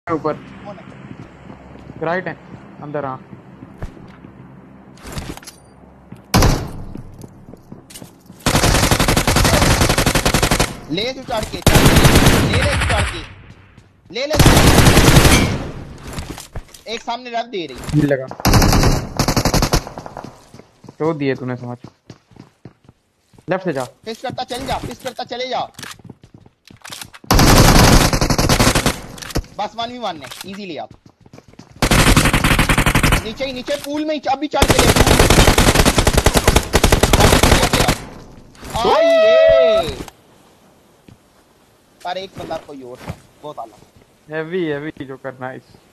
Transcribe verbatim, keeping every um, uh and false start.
ऊपर राइट है अंदर। हाँ ले तू चढ़ के ले ले तू चढ़ के ले ले एक सामने रख दे रही हिल लगा तो दिए तूने समझ। लेफ्ट से जा फिक्स करता चले जा फिक्स करता चले जा बस वन वी वन है इजीली आप नीचे ही नीचे पूल में ही अभी चढ़ के ले आइए पर एक बंदा कोई और था बहुत आला हैवी हैवी जो करना है।